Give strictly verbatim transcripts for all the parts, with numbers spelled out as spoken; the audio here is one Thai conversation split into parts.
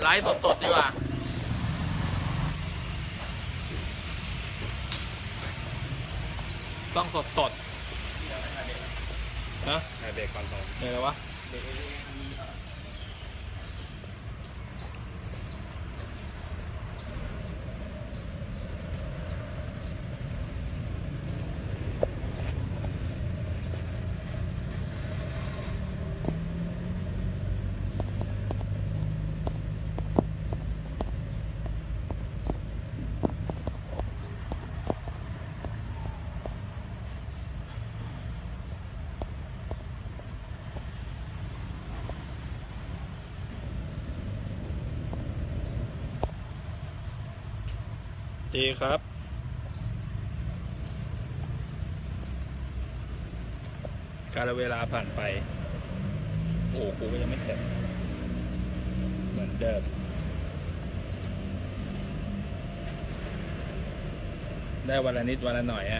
ไลฟ์สดๆดีกว่าต้องสดๆนะเบรกก่อนตรงเดี๋ยววะดีครับการเวลาผ่านไปโอ้กูก็ยังไม่เสร็จเหมือนเดิมได้วันละนิดวันละหน่อยฮะ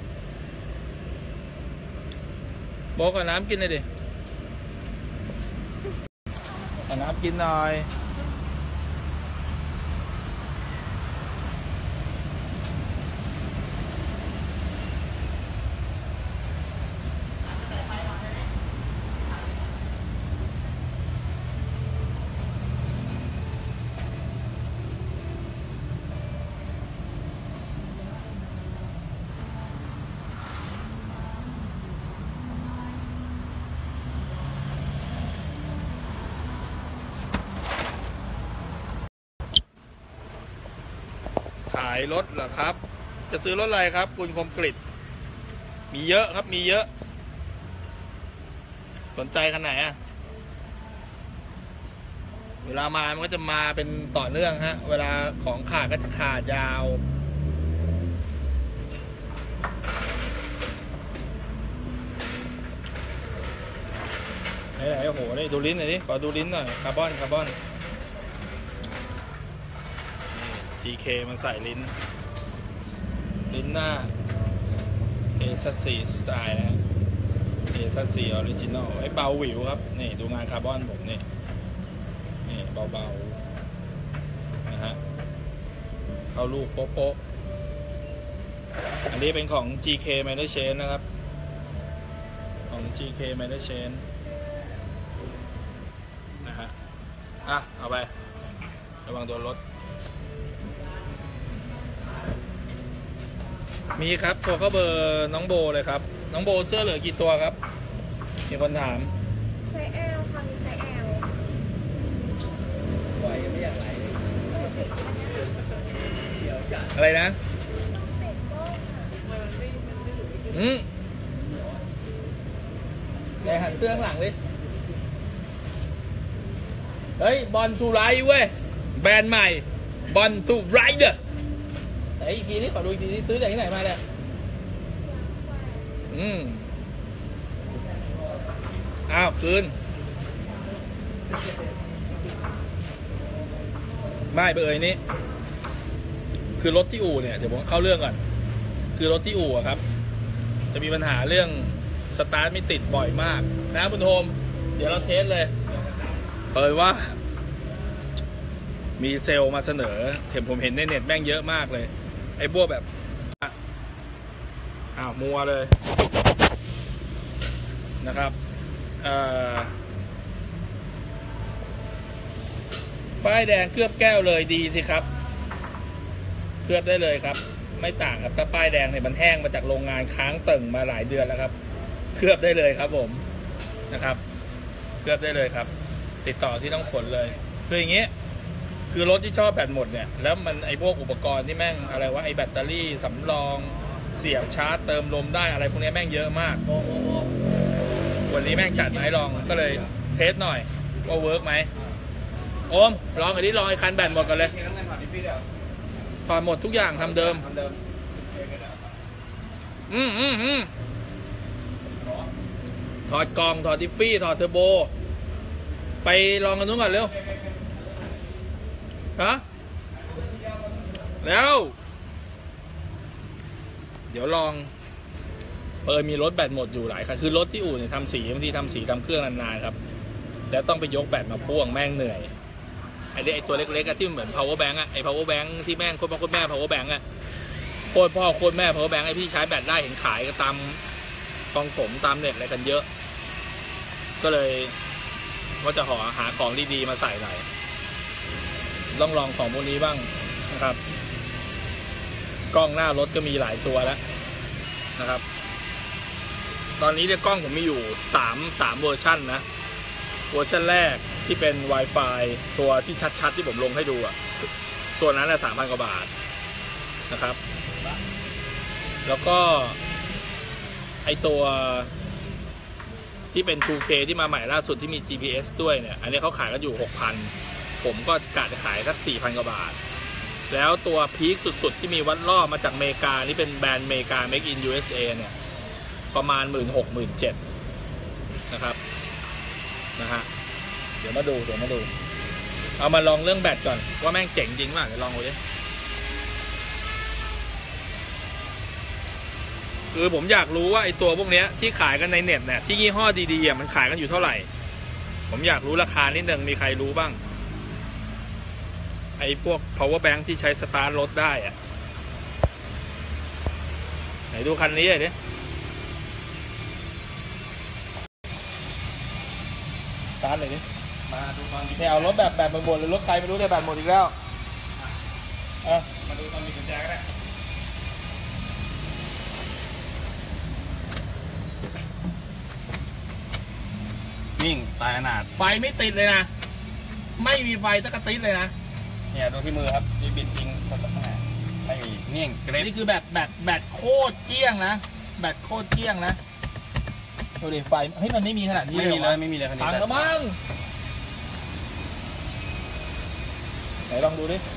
บอกเอาน้ำกินเลยดิเอาน้ำกินหน่อยขายรถเหรอครับจะซื้อรถอะไรครับคุณคมกฤษมีเยอะครับมีเยอะสนใจขนาดไหนอะเวลามามันก็จะมาเป็นต่อเนื่องฮะเวลาของขาดก็จะขาดยาวไหนๆโอ้โหนี่ดูลิ้นหน่อยดิขอดูลิ้นหน่อยคาร์บอนคาร์บอน จี เค มันใส่ลิ้นลิ้นหน้า เอ ซี สไตล์นะ เอ ซี ออริจินอลไอ้เบาหวิวครับนี่ดูงานคาร์บอนผมนี่นี่เบาๆนะฮะเข้าลูกโป๊ะๆอันนี้เป็นของ จี เค Master Chain นะครับของ จี เค Master Chain นะฮะอ่ะเอาไประวังโดนรถมีครับโทรเข้าเบอร์น้องโบเลยครับน้องโบเสื้อเหลือกี่ตัวครับมีคนถามไซส์ แอล ค่ะมีไซส์ แอลปล่อยยังไม่อยากไหลอะไรนะอืมเดี๋ยวหันเสื้อข้างหลังดิเฮ้ยบอลทูไรเว้ยแบรนด์ใหม่บอลทูไรเด้อไหนอีกทีนี้ขอดูอีกทีนี้ซื้อจากที่ไหนมาเนี่ยอืมอ้าวคืนไม่เบอร์นี้คือรถที่อู่เนี่ยเดี๋ยวผมเข้าเรื่องก่อนคือรถที่อู่อะครับจะมีปัญหาเรื่องสตาร์ทไม่ติดบ่อยมากนะคุณโฮมเดี๋ยวเราเทสเลยเปิดว่ามีเซลล์มาเสนอเห็นผมเห็นในเน็ตแม่งเยอะมากเลยไอ้พวกแบบอ้าวมัวเลยนะครับป้ายแดงเคลือบแก้วเลยดีสิครับเคลือบได้เลยครับไม่ต่างครับถ้าป้ายแดงเนี่ยมันแห้งมาจากโรงงานค้างเติ่งมาหลายเดือนแล้วครับเคลือบได้เลยครับผมนะครับเคลือบได้เลยครับติดต่อที่ต้องขนเลยคืออย่างงี้คือรถที่ชอบแบตหมดเนี่ยแล้วมันไอ้พวกอุปกรณ์ที่แม่งอะไรวะไอ้แบตเตอรี่สำรองเสียบชาร์จเติมลมได้อะไรพวกนี้แม่งเยอะมากวันนี้แม่งจัดมาให้ลองก็เลยเทสหน่อยว่าเวิร์กไหมโอมลองอันนี้ลองไอ้คันแบตหมดกันเลยถอดหมดทุกอย่างทำเดิมอืมอืมอืมถอดกล่องถอดดิฟฟี่ถอดเทอร์โบไปลองกันนู้นก่อนเร็วฮะแล้วเดี๋ยวลองเปิดมีรถแบตหมดอยู่หลายคันคือรถที่อู่เนี่ยทำสีบางทีทำสีทำเครื่องนานๆครับแล้วต้องไปยกแบตมาพ่วงแม่งเหนื่อยไอ้ไอ้ตัวเล็กๆอะที่เหมือน power bank อะไอ้ power bank ที่แม่งโคตรพ่อโคตรแม่ power bank อะโคตรพ่อโคตรแม่ power bank ไอ้พี่ใช้แบตได้เห็นขายกันตามกองผมตามเน็ตอะไรกันเยอะก็เลยว่าจะหาหาของดีๆมาใส่หน่อยลองลองของพวกนี้บ้างนะครับกล้องหน้ารถก็มีหลายตัวแล้วนะครับตอนนี้เนี่ยกล้องผมมีอยู่สาม สามเวอร์ชันนะเวอร์ชันแรกที่เป็น Wi-Fi ตัวที่ชัดๆที่ผมลงให้ดูอะตัวนั้นละสามพันกว่าบาทนะครับแล้วก็ไอตัวที่เป็น ทู เค ที่มาใหม่ล่าสุดที่มี จี พี เอส ด้วยเนี่ยอันนี้เขาขายกันอยู่ หกพัน ผมก็กะจะขายสัก สี่พันกว่าบาทแล้วตัวพีคสุดๆที่มีวัดรอบมาจากอเมริกานี่เป็นแบรนด์อเมริกา Make in ยู เอส เอ เนี่ยประมาณ หมื่นหก หมื่นเจ็ด นะครับนะฮะเดี๋ยวมาดูเดี๋ยวมาดูเอามาลองเรื่องแบตก่อนว่าแม่งเจ๋งจริงมากเดี๋ยวลองดูดิคือผมอยากรู้ว่าไอตัวพวกเนี้ยที่ขายกันในเน็ตเนี่ยที่ยี่ห้อดีๆมันขายกันอยู่เท่าไหร่ผมอยากรู้ราคานิดนึงมีใครรู้บ้างไอพวก power bank ที่ใช้สตาร์ทรถได้อะไหนดูคันนี้หน่อยดิสตาร์ทเลยดิมาดูตอนนี้เนี่ยเอารถแบบแบบหมดเลยรถใครไม่รู้แต่แบบหมดอีกแล้วอ่ะมาดูตอนมีกุญแจก็ได้นิ่งตายขนาดไฟไม่ติดเลยนะไม่มีไฟสักกระติดเลยนะเนี่ยดูที่มือครับนี่บิดทิ้งตรงไหนไม่มีนิ่งเกรดนี่คือแบบแบบแบตโคตรเกี้ยงนะแบตโคตรเกี้ยงนะดูดิไฟเฮ้ยมันไม่มีขนาดนี้ไม่มีเลยไม่มีเลยคันนี้พังแล้วมั้งไหนลองดูดิ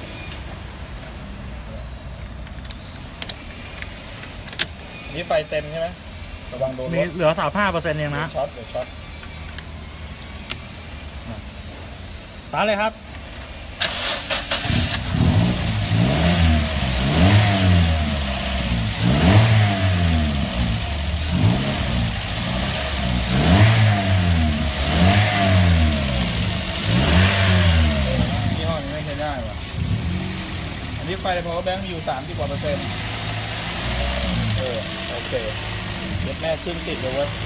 นี่ไฟเต็มใช่ไหมระวังโดนรถเหลือสามห้าเปอร์เซ็นต์เองนะช็อตเดี๋ยวช็อตตาเลยครับยี่ห้อนี้ไม่ใช้ได้ว่ะอันนี้ไฟใน power bank มีอยู่สามสิบกว่าเปอร์เซ็นต์เออโอเคเย็บแม่ขึ้นติดเลยเว้ย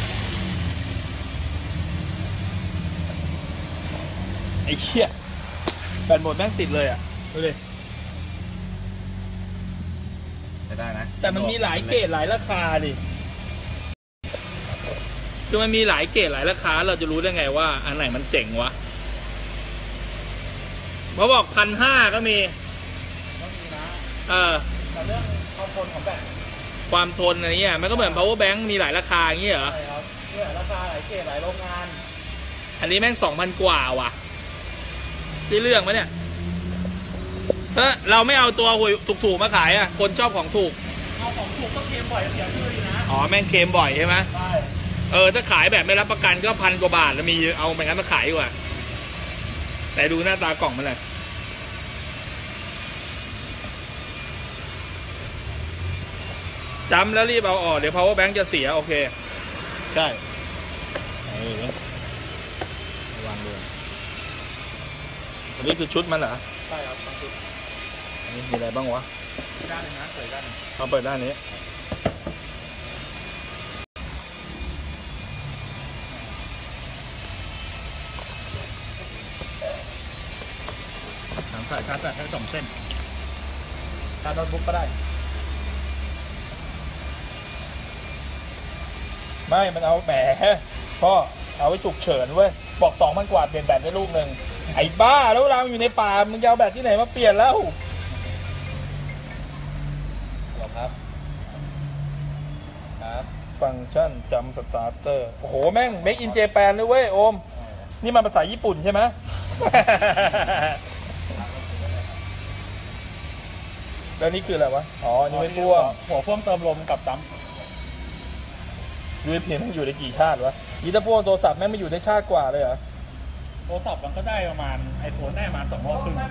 ไอ้เหี้ยแบตหมดแม่งติดเลยอ่ะดูดิจะได้นะแต่มันมีหลายเกรดหลายราคาดิคือมันมีหลายเกรดหลายราคาเราจะรู้ได้ไงว่าอันไหนมันเจ๋งวะเขาบอกพันห้าก็มีก็มีนะเออแต่เรื่องความทนของแบตความทนอะไรเงี้ยมันก็เหมือน power bank มีหลายราคาอย่างเงี้ยเหรอใช่ครับเนี่ยราคาหลายเกรดหลายโรงงานอันนี้แม่งสองพันกว่าว่ะที่เรื่องไหมเนี่ยเออเราไม่เอาตัวถูกๆมาขายอ่ะคนชอบของถูกเอาของถูกก็เคลมบ่อยเสียชื่อดีนะอ๋อแม่งเคลมบ่อยใช่ไหมใช่เออถ้าขายแบบไม่รับประกันก็พันกว่าบาทแล้วมีเอาไปงั้นมาขายดีกว่าแต่ดูหน้าตากล่องมันเลยจำแล้วรีบเอาออกเดี๋ยว power bank จะเสียโอเคใช่วางด้วยอันนี้คือชุดมันเหรอใช่ครับชุดอันนี้มีอะไรบ้างวะด้านนึงนะเปิดด้านนึงเอาเปิดด้านนี้สามสายชาร์จแบตให้สองเส้นชาร์จโน้ตบุ๊กก็ได้ไม่มันเอาแหมพ่อเอาไว้ฉุกเฉินเว้ยบอกสองพันกว่าเปลี่ยนแบตได้ลูกหนึ่งไอ้บ้าแล้วเราอยู่ในป่ามึงจะเอาแบตที่ไหนมาเปลี่ยนแล้วหรอครับครับฟังก์ชันจำสตาร์เตอร์โอ้โหแม่ง Make in Japan เลยเว้ยโอมนี่มันภาษาญี่ปุ่นใช่ไหม แล้วนี่คืออะไรวะอ๋อนี่ไม่พ่วงหัวพ่วงเติมลมกับดัมยูเอพีมันอยู่ในกี่ชาติวะยีตาพ่วงโทรศัพท์แม่งไม่อยู่ในชาติกว่าเลยเหรอโทรศัพท์มันก็ได้ประมาณไอโฟนได้ประมาณสองรอบครึ่ง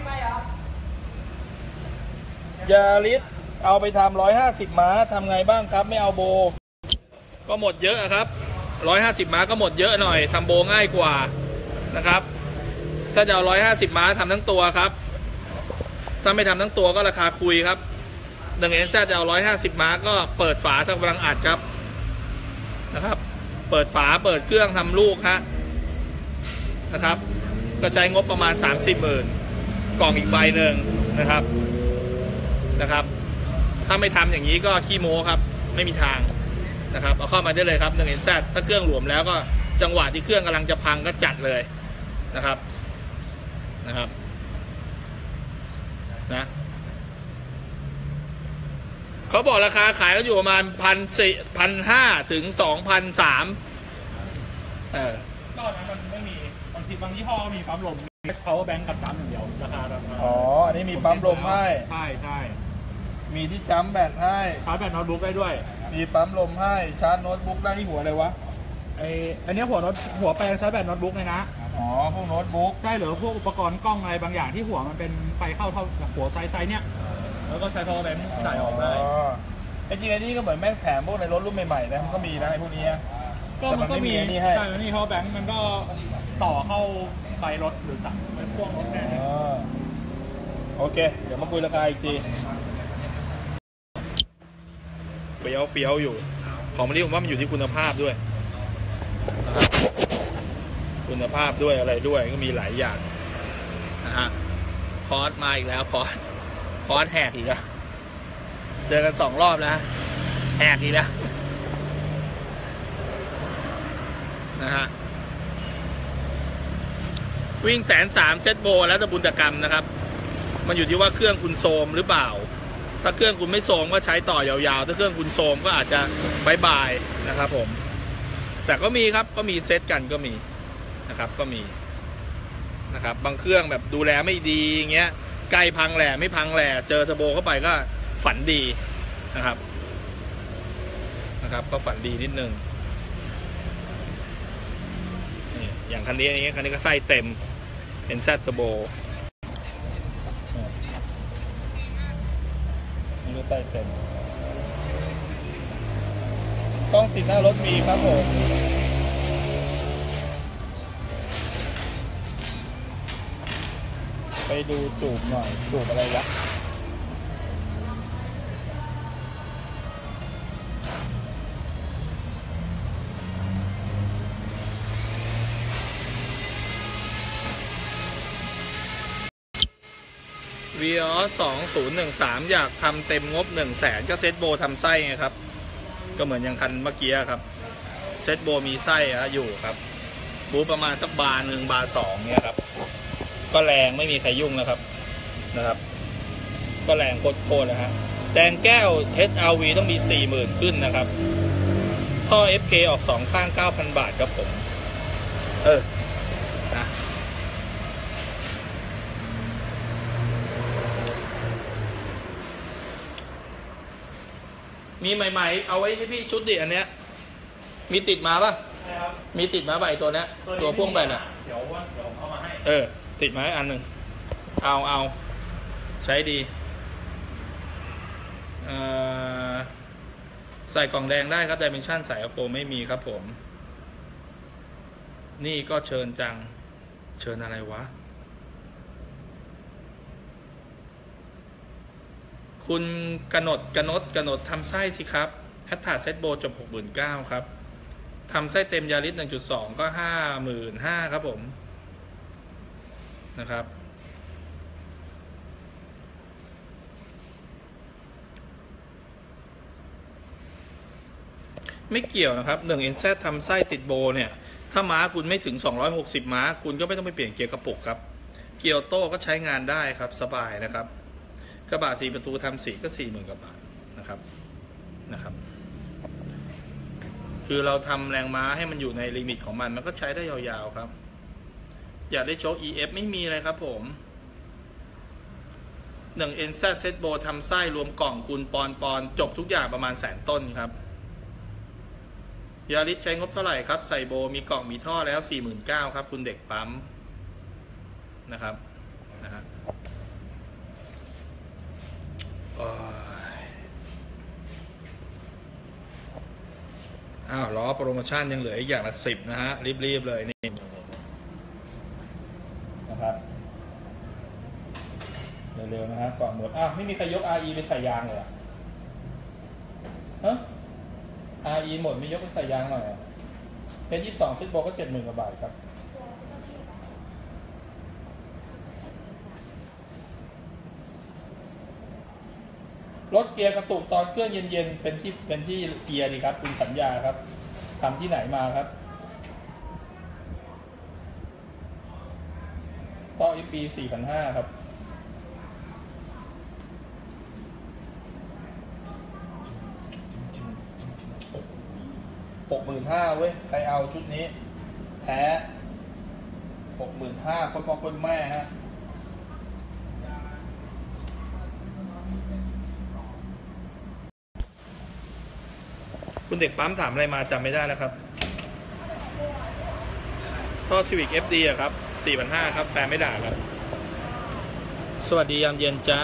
ยาริสเอาไปทำร้อยห้าสิบม้าทำไงบ้างครับไม่เอาโบก็หมดเยอะครับร้อยห้าสิบม้าก็หมดเยอะหน่อยทำโบง่ายกว่านะครับถ้าจะเอาร้อยห้าสิบม้าทำทั้งตัวครับถ้าไม่ทำทั้งตัวก็ราคาคุยครับหนึ่งเอ็นแซดจะเอาร้อยห้าสิบม้าก็เปิดฝาทำกำลังอัดครับนะครับเปิดฝาเปิดเครื่องทำลูกฮะนะครับก็ใช้งบประมาณสามสิบหมื่นกล่องอีกใบหนึ่งนะครับนะครับถ้าไม่ทำอย่างนี้ก็ขี้โม้ครับไม่มีทางนะครับเอาเข้ามาได้เลยครับหนึ่งเอ็นแซดถ้าเครื่องหลวมแล้วก็จังหวะที่เครื่องกำลังจะพังก็จัดเลยนะครับนะครับนะเขาบอกราคาขายก็อยู่ประมาณพันสี่พันห้าถึงสองพันสามเออก็นั้นมันไม่มีบางทีบางยี่ห้อมีปั๊มลมมี power bank กับปั๊มอย่างเดียวราคาราคาอ๋ออันนี้มีปั๊มลมให้ใช่ใช่มีที่จัมแบตให้ชาร์จแบตโน้ตบุ๊กได้ด้วยมีปั๊มลมให้ชาร์จโน้ตบุ๊กได้ที่หัวอะไรวะไออันนี้หัวโน้ตหัวแปลงชาร์จแบตโน้ตบุ๊กเลยนะอ๋อพวกโน้ตบุ๊กใช่หรือพวกอุปกรณ์กล้องอะไรบางอย่างที่หัวมันเป็นไฟเข้าเท่าหัวไซส์ไซส์เนี้ยแล้วก็ใช้ power bank ใส่ออกได้จริงๆอันนี้ก็เหมือนแม่งแถมพวกในรถรุ่นใหม่ๆนะมันก็มีนะไอ้พวกนี้ก็มันก็มีใช่แล้วนี่ power bank มันก็ต่อเข้าไฟรถหรือตัดเป็นพ่วงรถแน่โอเคเดี๋ยวมาคุยราคาอีกทีเฟี้ยวเฟี้ยวอยู่ของมันนี่ผมว่ามันอยู่ที่คุณภาพด้วยนะครับคุณภาพด้วยอะไรด้วยก็มีหลายอย่างนะฮะพอสมาอีกแล้วพอสพอสแหกอีกแล้วเจอกันสองรอบแล้วแหกอีกแล้วนะฮะวิ่งแสนสามเซตโบแล้วแต่บุญกรรมนะครับมันอยู่ที่ว่าเครื่องคุณโซมหรือเปล่าถ้าเครื่องคุณไม่โซมก็ใช้ต่อยาวๆถ้าเครื่องคุณโซมก็อาจจะบายบายนะครับผมแต่ก็มีครับก็มีเซตกันก็มีนะครับก็มีนะครับบางเครื่องแบบดูแลไม่ดีอย่างเงี้ยใกล้พังแหล่ไม่พังแหล่เจอเทอร์โบเข้าไปก็ฝันดีนะครับนะครับก็ฝันดีนิดนึงนี่อย่างคันนี้อย่างเงี้ยคันนี้ก็ไส้เต็มเป็นแซดเทอร์โบนี่ก็ไส้เต็มกล้องติดหน้ารถมีครับผมไปดูจูบหน่อยจูบอะไรวะวีออสสองศูนย์หนึ่งสามอยากทำเต็มงบหนึ่งแสนก็เซตโบทำไส้ไงครับก็เหมือนอย่างคันเมื่อกี้ครับเซตโบมีไส้อยู่ครับบูประมาณสักบาร์หนึ่งบาร์สองเนี่ยครับก็แรงไม่มีใครยุ่งนะครับนะครับก็แรงโคตรๆนะฮะแดงแก้ว เอช อาร์ วี ต้องมี สี่หมื่น ขึ้นนะครับท่อ เอฟ เค ออกสองข้าง เก้าพัน บาทครับผมเออนะมีใหม่ๆเอาไว้ที่พี่ชุดดิอันเนี้ยมีติดมาป่ะมีติดมาใบตัวเนี้ยตัวพ่วงแบนอ่ะเดี๋ยวว่าเดี๋ยวเอามาให้เออติดมาอันหนึ่งเอาเอาใช้ดีเอ่อใส่กล่องแดงได้ครับดิเมนชั่นใส่อะโฟไม่มีครับผมนี่ก็เชิญจังเชิญอะไรวะคุณกนดกนดกนดทำไส้สิครับแฮตทาเซตโบจบ หกหมื่นเก้าพัน ครับทำไส้เต็มยาริส หนึ่งจุดสอง ก็ ห้าหมื่นห้าพัน ครับผมนะครับไม่เกี่ยวนะครับหนึ่ง เอ็น แซด ทำไส้ติดโบเนี่ยถ้าม้าคุณไม่ถึงสองร้อยหกสิบม้าคุณก็ไม่ต้องไปเปลี่ยนเกียร์กระปุกครับเกียร์โต้ก็ใช้งานได้ครับสบายนะครับกระบะสี่ประตูทำสีก็สี่หมื่นกว่าบาทนะครับนะครับคือเราทำแรงม้าให้มันอยู่ในลิมิตของมันมันก็ใช้ได้ยาวๆครับอยากได้โชค อี เอฟ ไม่มีเลยครับผมหนึ่ง เอ็น แซด เซตโบทำไส้รวมกล่องคูณปอนปอนจบทุกอย่างประมาณแสนต้นครับยาริสใช้งบเท่าไหร่ครับใส่โบมีกล่องมีท่อแล้ว สี่หมื่นเก้าพัน ครับคุณเด็กปั๊มนะครับนะฮะอ้าวล้อโปรโมชั่นยังเหลืออีกอย่างละสิบนะฮะรีบๆเลยนี่นะครับเร็วๆนะฮะก่อนหมดอ้าวไม่มีใครยก อาร์ อี ไปใส่ยางเลยอ่ะฮะ อาร์ อี หมดไม่ยกไปใส่ยางหน่อยอ่ะเพชรยี่สิบสองซิดโบก็เจ็ดหมื่นกว่าบาทครับรถเกียร์กระตุกตอนเครื่องเย็นๆเป็นที่เป็นที่เกียร์ดีครับคุณสัญญาครับทำที่ไหนมาครับต่ออีปีสี่พันห้าครับหกหมื่นห้าเว้ยใครเอาชุดนี้แท้หกหมื่นห้าคนพ่อคนแม่ฮะคุณเด็กปั๊มถามอะไรมาจำไม่ได้แล้วครับท่อ Civic เอฟ ดี อะครับ สี่พันห้าร้อย ครับแฟนไม่ด่าครับสวัสดียามเย็นจ้า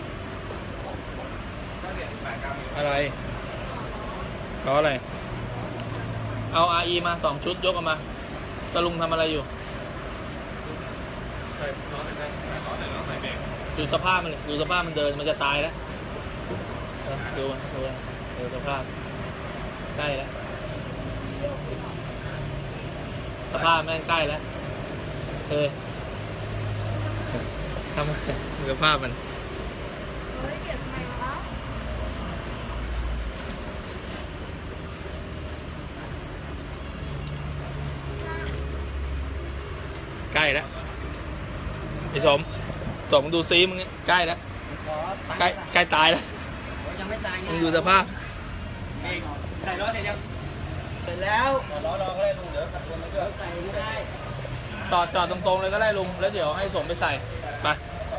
อะไรล้ออะไรเอา อาร์ อี มาสองชุดยกออกมาตะลุงทำอะไรอยู่ดูสภาพมันดูสภาพมันเดินมันจะตายแล้วดูดูดูสภาพใกล้แล้วสภาพแม่งใกล้แล้วเออทำสภาพมันเฮ้ยเก็บไงวะใกล้แล้วไอ้สมสมดูซีมึงใกล้แล้วใกล้ใกล้ตายแล้วยังไม่ตายไงมึงดูสภาพใส่ล้อเสร็จยังเสร็จแล้วล้อรอก็ได้ลุงเดี๋ยวตัดมันก็ใส่ไม่ได้จอดจอดตรงๆเลยก็ได้ลุงแล้วเดี๋ยวให้สมไปใส่ไป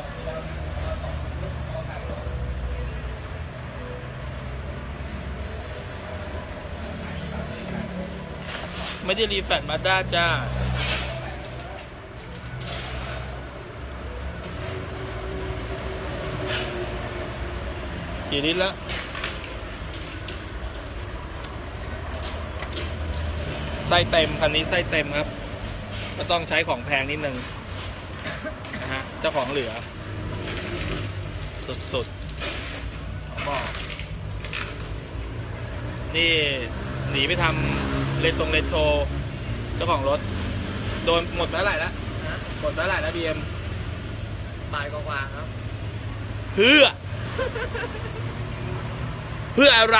ไม่ได้รีแฟตมาด้าจ้ากี่ลิตรแล้วไส้เต็มคันนี้ไส้เต็มครับก็ต้องใช้ของแพงนิดนึงนะฮะเจ้าของเหลือสุดๆบอกนี่หนีไปทำเลนตรงเลนโทเจ้าของรถโดนหมดเท่าไหร่แล้วหมดเท่าไหร่แล้วบีเอ็มบ่ายกว่าครับเพื่อ เพื่ออะไร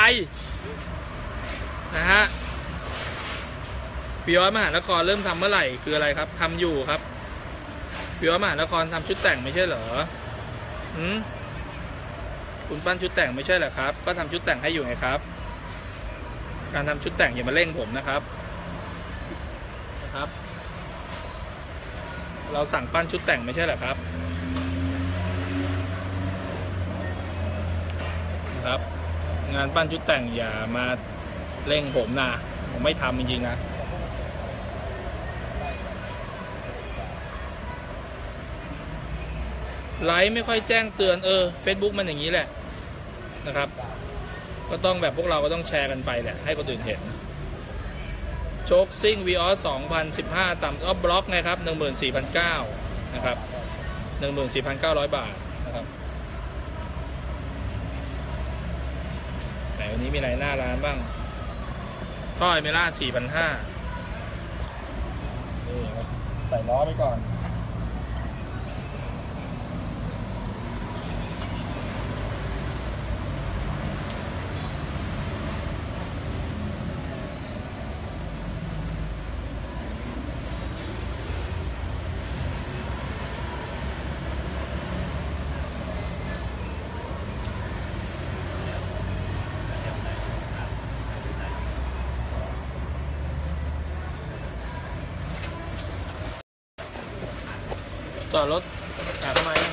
นะฮะปิยอมหานครเริ่มทำเมื่อไหร่คืออะไรครับทำอยู่ครับปิยอมหานครทำชุดแต่งไม่ใช่เหรอหืมคุณปั้นชุดแต่งไม่ใช่เหรอครับก็ทำชุดแต่งให้อยู่ไงครับการทำชุดแต่งอย่ามาเร่งผมนะครับนะครับเราสั่งปั้นชุดแต่งไม่ใช่เหรอครับนะครับงานปั้นชุดแต่งอย่ามาเร่งผมนะผมไม่ทำจริงๆนะไลฟ์ไม่ค่อยแจ้งเตือนเออ Facebook มันอย่างนี้แหละนะครับก็ต้องแบบพวกเราก็ต้องแชร์กันไปแหละให้คนอื่นเห็นโชคซิ่ง วี ออส สองพันสิบห้าต่ำก็บล็อกไงครับ หนึ่งหมื่นสี่พันเก้าร้อย นะครับ หนึ่งหมื่นสี่พันเก้าร้อย บาทนะครับแต่วันนี้มีอะไรหน้าร้านบ้างท่อไอเมล่า สี่พันห้าร้อย นี่ใส่ล้อไปก่อนจอดรถอ่ะทำไม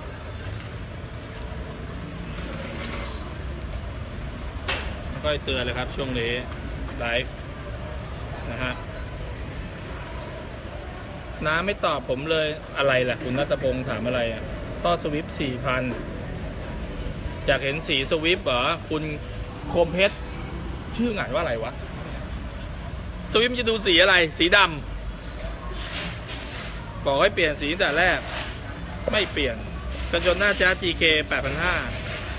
ไม่ค่อยเตือนเลยครับช่วงนี้ไลฟ์นะฮะน้าไม่ตอบผมเลยอะไรล่ะคุณณัฐพงศ์ถามอะไรอ่ะท่อสวิฟต์สี่พันอยากเห็นสีสวิฟต์เหรอคุณคมเพชรชื่องานว่าอะไรวะสวิฟต์จะดูสีอะไรสีดำบอกให้เปลี่ยนสีตั้งแต่แรกไม่เปลี่ยนกันชนหน้าแจ๊ส จี เค แปดพันห้าร้อย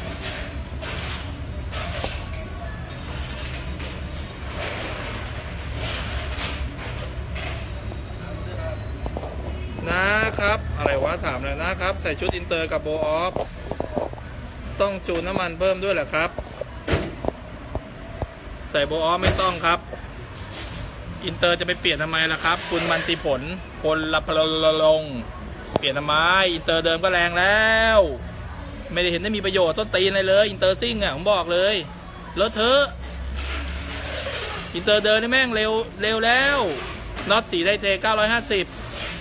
นะครับอะไรวะถามเลยนะครับใส่ชุดอินเตอร์กับโบออฟต้องจูนน้ำมันเพิ่มด้วยเหรอครับใส่โบออฟไม่ต้องครับอินเตอร์จะไปเปลี่ยนทำไมล่ะครับคุณมันติผลพลละพลลงเปลี่ยนทำไมอินเตอร์เดิมก็แรงแล้วไม่ได้เห็นได้มีประโยชน์ต้นตีนอะไรเลยอินเตอร์ซิ่งอ่ะผมบอกเลยเลอะเทอะอินเตอร์เดินนี่แม่งเร็วเร็วแล้วน็อตสีไทเทเก้าร้อยห้าสิบ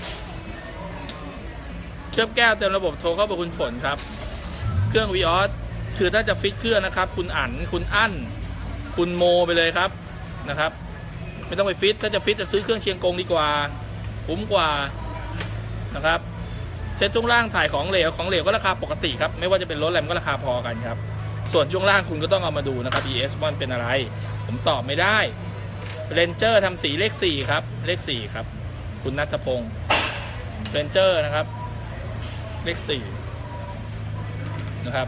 เคลือบแก้วเต็มระบบโทรเข้าไปคุณฝนครับเครื่อง วี ออส คือถ้าจะฟิตเครื่องนะครับคุณอั๋นคุณอั้นคุณโมไปเลยครับนะครับไม่ต้องไปฟิตถ้าจะฟิตจะซื้อเครื่องเชียงกงดีกว่าคุ้มกว่านะครับเซ็ตช่วงล่างถ่ายของเหลวของเหลวก็ราคาปกติครับไม่ว่าจะเป็นรถอะไรมันก็ราคาพอกันครับส่วนช่วงล่างคุณก็ต้องเอามาดูนะครับ อี เอส มันเป็นอะไรผมตอบไม่ได้เรนเจอร์ทำสีเลขสี่ครับเลขสี่ครับคุณณัฐพงศ์เรนเจอร์นะครับเลขสี่นะครับ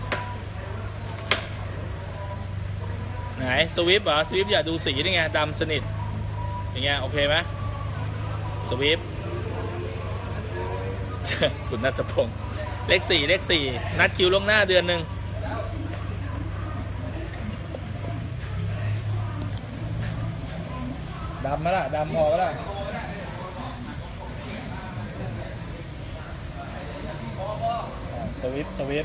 ไหนสวิฟเหรอสวิฟอย่าดูสีนี่ไงดำสนิทอย่างเงี้ยโอเคไหมสวิฟ คุณณัฐพงศ์เลขสี่เลขสี่นัดคิวล่วงหน้าเดือนหนึ่งดำไหมล่ะดำพอไหมล่ะสวิฟสวิฟ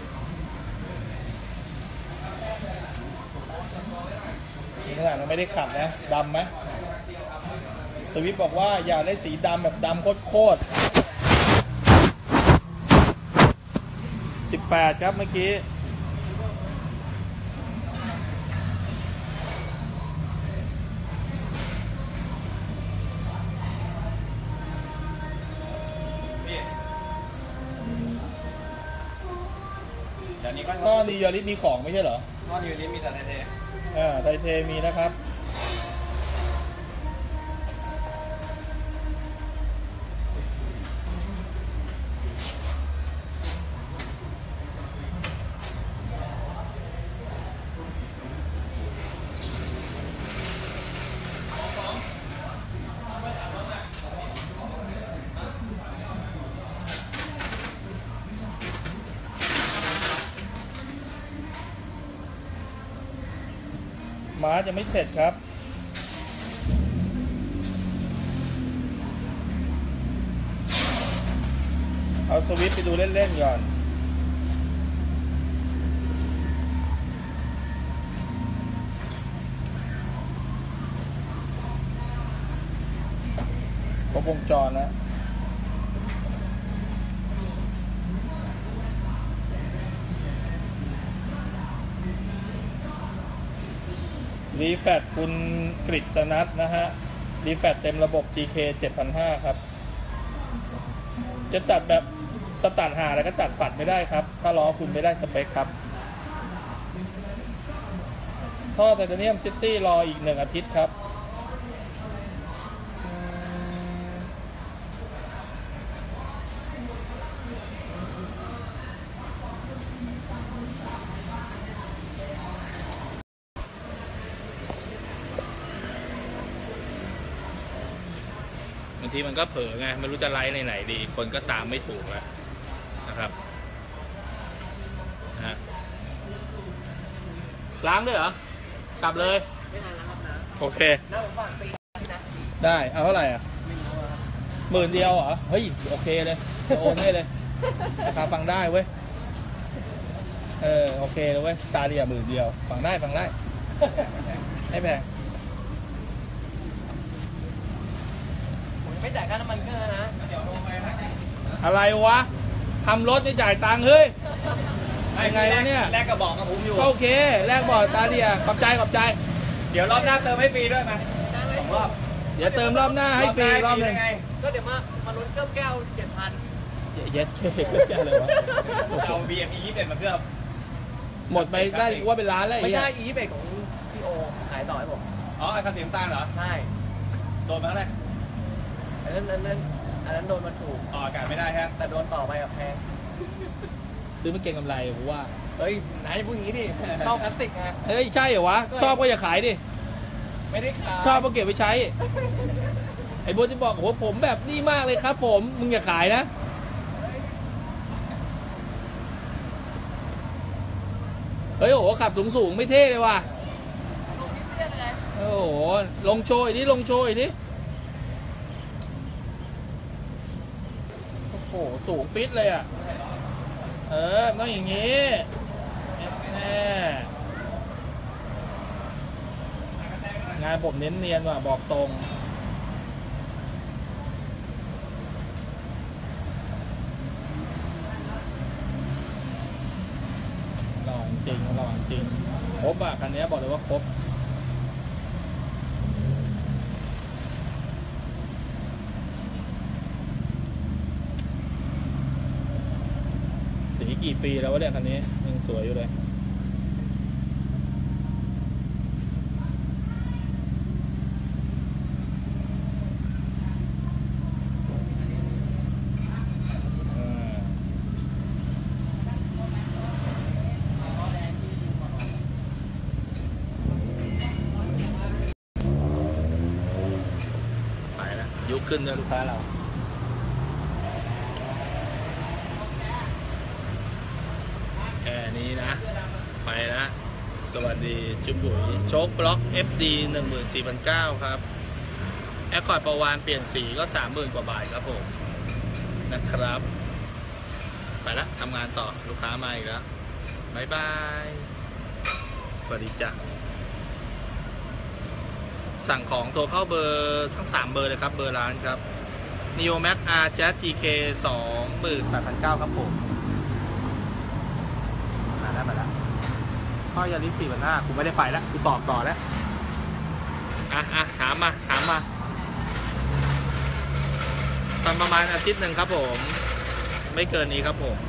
นี่ขนาดเราไม่ได้ขับนะดำไหมสวิฟบอกว่าอย่าได้สีดำแบบดำโคตรสิบแปดครับเมื่อกี้เดี๋ยวนี้ก็ก็ดียอริสมีของไม่ใช่เหรอก็อยู่นี้มีแต่ไทเทอ่าไทเทมีนะครับม้าจะไม่เสร็จครับเอาสวิตช์ไปดูเล่นๆก่อนครบวงจรนะรีแฟตคุณกฤษณัทนะฮะรีแฟตเต็มระบบ จี เค เจ็ดพันห้าร้อย ครับจะจัดแบบสตัดหาแล้วก็จัดฝัดไม่ได้ครับถ้าล้อคุณไม่ได้สเปคครับท่อไทเทเนียมซิตี้รออีกหนึ่งอาทิตย์ครับบางทีมันก็เผลอไงไม่รู้จะไลฟ์ในไหนดีคนก็ตามไม่ถูกแล้วนะครับนะฮะล้างด้วยเหรอกลับเลยไม่ทันแล้วครับนะโอเคได้เอาเท่าไหร่อ่ะหมื่นเดียวเหรอเฮ้ยโอเคเลยจะโอนให้เลยราคาฟังได้เว้ยเออโอเคเลยเว้ยสตาร์เดียหมื่นเดียวฟังได้ฟังได้ไม่แพงไม่จ่ายค่าน้ำมันเครื่องนะอะไรวะทำรถไม่จ่ายตังค์เฮ้ยยังไงวะเนี่ยแลกกระบอกกับผมอยู่โอเคแลกบอกตาเดียขอบใจขอบใจเดี๋ยวรอบหน้าเติมให้ฟรีด้วยมาสองรอบเดี๋ยวเติมรอบหน้าให้ฟรีรอบหนึ่งก็เดี๋ยวมามาลุ้นเครื่องแก้วเจ็ดพันเย็ดเค้กเครื่องแก้วเลยวะเอา บี เอ็ม อี ยี่สิบเอ็ดมาเคลือบหมดไปได้ว่าเป็นร้านแล้วไม่ใช่อียี่สิบเอ็ดของพี่โอขายต่อให้ผมอ๋อไอ้คันสีน้ำตาลเหรอใช่โดนมาเท่าไหร่อันนั้นอันนั้นอันนั้นโดนมันถูกออกอากาศไม่ได้ฮะแต่โดนต่อไปกับแพงซื้อมาเก็งกำไรผมว่าเฮ้ยนายพูดอย่างนี้ดิชอบพลาสติกไงเฮ้ยใช่เหรอวะชอบก็อย่าขายดิไม่ได้ขายชอบก็เก็บไว้ใช้ไอ้โบทจะบอกว่าผมแบบนี่มากเลยครับผมมึงอย่าขายนะเฮ้ยโอ้โหขับสูงสูงไม่เท่เลยว่ะตรงนี้เรียกอะไรโอ้โหลงโชยดิลงโชยดิโอ้โหสูงปิดเลยอ่ะเออต้องอย่างงี้แน่งานผมเน้นเนียนว่ะบอกตรงหล่อจริงหล่อจริงครบอ่ะคันนี้บอกเลยว่าครบสีกี่ปีแล้ววะเนี่ยคันนี้ยังสวยอยู่เลยยุขึ้นเลยลูกค้าเราแค่นี้นะไปนะสวัสดีจุ๊บบุ๋ยโชคบล็อก เอฟ ดี หนึ่งหมื่นสี่พันเก้าร้อย ครับแอคคอร์ดประวานเปลี่ยนสีก็ สามหมื่น กว่าบาทครับผมนะครับไปละทำงานต่อลูกค้ามาอีกแล้วบ๊ายบายสวัสดีจ้ะสั่งของโทรเข้าเบอร์ทั้งสามเบอร์เลยครับเบอร์ร้านครับ Neo Max R Jazz จี เค สองหมื่นแปดพันเก้าร้อย ครับผมมาแล้วมาแล้วข้อยาริสสี่พันห้ากูไม่ได้ไปแล้วกูตอบต่อแล้วอ่ะอ่ะถามมาถามมาตอนประมาณอาทิตย์หนึ่งครับผมไม่เกินนี้ครับผม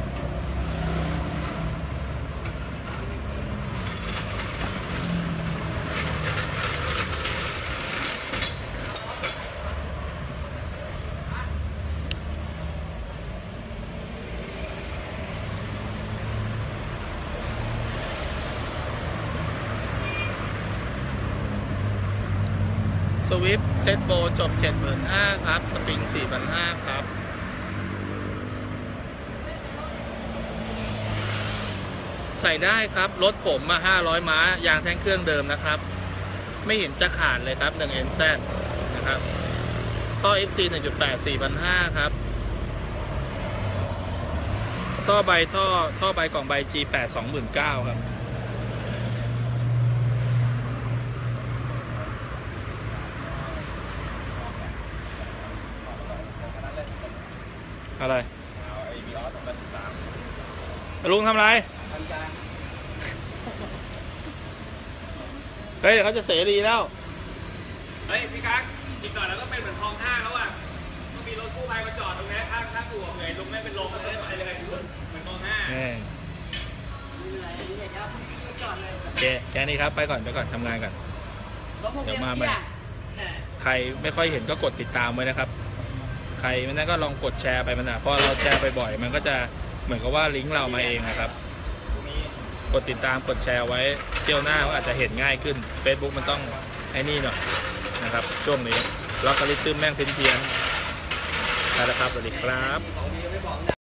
สวิฟต์เซตโบจบ เจ็ดหมื่นห้าพัน ครับสปริง สี่พันห้าร้อย ครับใส่ได้ครับรถผมมาห้าร้อยม้ายางแท่งเครื่องเดิมนะครับไม่เห็นจะขาดเลยครับ หนึ่ง เอ็น แซด นะครับท่อ เอฟ ซี หนึ่งจุดแปด สี่พันห้าร้อย ครับท่อใบท่อท่อใบกล่องใบ จี แปด สองหมื่นเก้าพัน ครับอะไรลุงทำอะไรเฮ้ยเดี๋ยวเขาจะเสรีแล้วเฮ้ยพี่กั๊กอีกหน่อยแล้วก็เป็นเหมือนคลองห้าแล้วอ่ะก็มีรถกู้ภัยมาจอดตรงนี้ข้างข้างอู่เหนื่อยลุงไม่เป็นลมเลยไปเลยเหมือนคลองห้าโอเคแค่นี้ครับไปก่อนไปก่อนทำงานก่อนเดี๋ยวมาใหม่ใครไม่ค่อยเห็นก็กดติดตามไว้นะครับใครไม่นั้นก็ลองกดแชร์ไปมันนะเพราะเราแชร์ไปบ่อยมันก็จะเหมือนกับว่าลิงก์เรามาเองนะครับกดติดตามกดแชร์ไว้เที่ยวหน้าก็อาจจะเห็นง่ายขึ้น Facebook มันต้องไอ้นี่หน่อยนะครับช่วงนี้ล็อกกริทึมแม่งเพี้ยนๆไปแล้วครับสวัสดีครับ